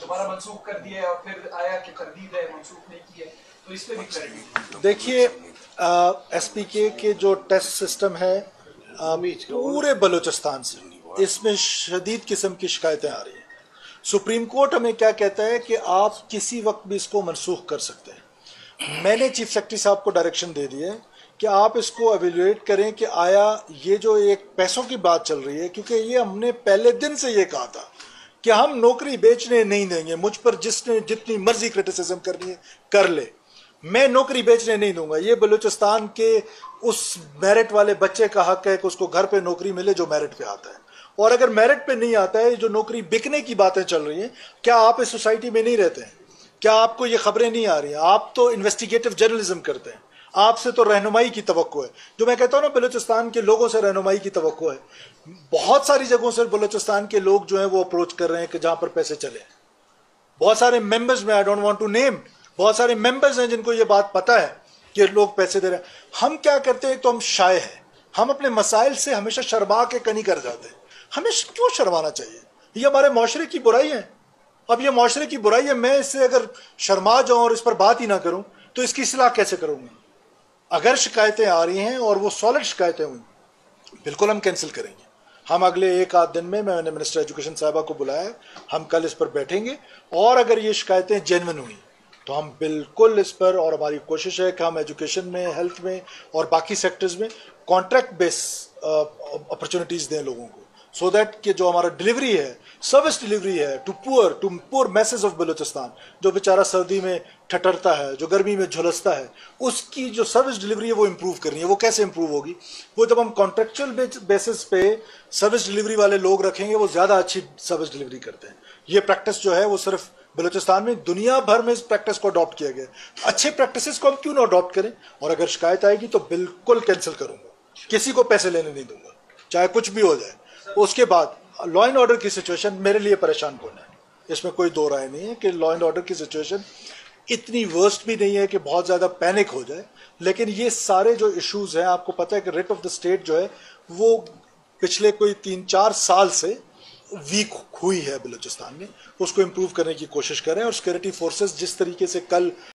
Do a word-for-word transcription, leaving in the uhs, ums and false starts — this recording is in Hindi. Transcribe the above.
दोबारा मंसूख कर दिया है और फिर आया कि तरदीद है, मंसूख नहीं किया, तो इस पे भी करेंगे। देखिए, एसपीके के जो टेस्ट सिस्टम है आ, पूरे बलूचिस्तान से, इसमें शदीद किस्म की शिकायतें आ रही हैं। सुप्रीम कोर्ट हमें क्या कहता है कि आप किसी वक्त भी इसको मनसूख कर सकते हैं। मैंने चीफ सेक्रेटरी साहब को डायरेक्शन दे दी है कि आप इसको एवेल्युएट करें कि आया ये जो एक पैसों की बात चल रही है, क्योंकि ये हमने पहले दिन से ये कहा था कि हम नौकरी बेचने नहीं देंगे। मुझ पर जिसने जितनी मर्जी क्रिटिसिज्म करनी है कर ले, मैं नौकरी बेचने नहीं दूंगा। ये बलूचिस्तान के उस मेरिट वाले बच्चे का हक है कि उसको घर पे नौकरी मिले जो मेरिट पे आता है, और अगर मेरिट पे नहीं आता है, जो नौकरी बिकने की बातें चल रही हैं, क्या आप इस सोसाइटी में नहीं रहते हैं? क्या आपको ये खबरें नहीं आ रही हैं? आप तो इन्वेस्टिगेटिव जर्नलिज्म करते हैं, आपसे तो रहनुमाई की तवक्को है। जो मैं कहता हूँ ना, बलूचिस्तान के लोगों से रहनुमाई की तवक्को है। बहुत सारी जगहों से बलूचिस्तान के लोग जो हैं वो अप्रोच कर रहे हैं कि जहां पर पैसे चले। बहुत सारे मेंबर्स में, I don't want to name, बहुत सारे मेंबर्स हैं जिनको ये बात पता है कि लोग पैसे दे रहे हैं। हम क्या करते हैं, तो हम शाय हैं, हम अपने मसाइल से हमेशा शर्मा के कनी कर जाते हैं। हमें क्यों शर्माना चाहिए? ये हमारे माशरे की बुराई है। अब ये माशरे की बुराई है, मैं इससे अगर शर्मा जाऊं और इस पर बात ही ना करूं तो इसकी इस्लाह कैसे करूंगा? अगर शिकायतें आ रही हैं और वो सॉलिड शिकायतें हुई, बिल्कुल हम कैंसिल करेंगे। हम अगले एक आध दिन में, मैंने मिनिस्टर एजुकेशन साहबा को बुलाया है, हम कल इस पर बैठेंगे, और अगर ये शिकायतें जेन्युइन हुई तो हम बिल्कुल इस पर, और हमारी कोशिश है कि हम एजुकेशन में, हेल्थ में और बाकी सेक्टर्स में कॉन्ट्रैक्ट बेस अपॉर्चुनिटीज दें लोगों को, सो दैट कि जो हमारा डिलीवरी है, सर्विस डिलीवरी है to poor to poor masses of Balochistan, जो बेचारा सर्दी में ठटरता है, जो गर्मी में झुलसता है, उसकी जो सर्विस डिलीवरी है वो इम्प्रूव करनी है। वो कैसे इम्प्रूव होगी? वो जब हम कॉन्ट्रेक्चुअल बेसिस पे सर्विस डिलीवरी वाले लोग रखेंगे, वो ज़्यादा अच्छी सर्विस डिलीवरी करते हैं। ये प्रैक्टिस जो है वो सिर्फ बलूचिस्तान में, दुनिया भर में इस प्रैक्टिस को अडॉप्ट किया गया है। अच्छे प्रैक्टिसेस को हम क्यों ना अडॉप्ट करें? और अगर शिकायत आएगी तो बिल्कुल कैंसिल करूंगा, किसी को पैसे लेने नहीं दूंगा, चाहे कुछ भी हो जाए। उसके बाद लॉ एंड ऑर्डर की सिचुएशन मेरे लिए परेशान कौन है, इसमें कोई दो राय नहीं है कि लॉ एंड ऑर्डर की सिचुएशन इतनी वर्स्ट भी नहीं है कि बहुत ज़्यादा पैनिक हो जाए। लेकिन ये सारे जो इश्यूज हैं, आपको पता है कि रेट ऑफ द स्टेट जो है वो पिछले कोई तीन चार साल से वीक हुई है बलूचिस्तान में, उसको इम्प्रूव करने की कोशिश करें। और सिक्योरिटी फोर्सेस जिस तरीके से कल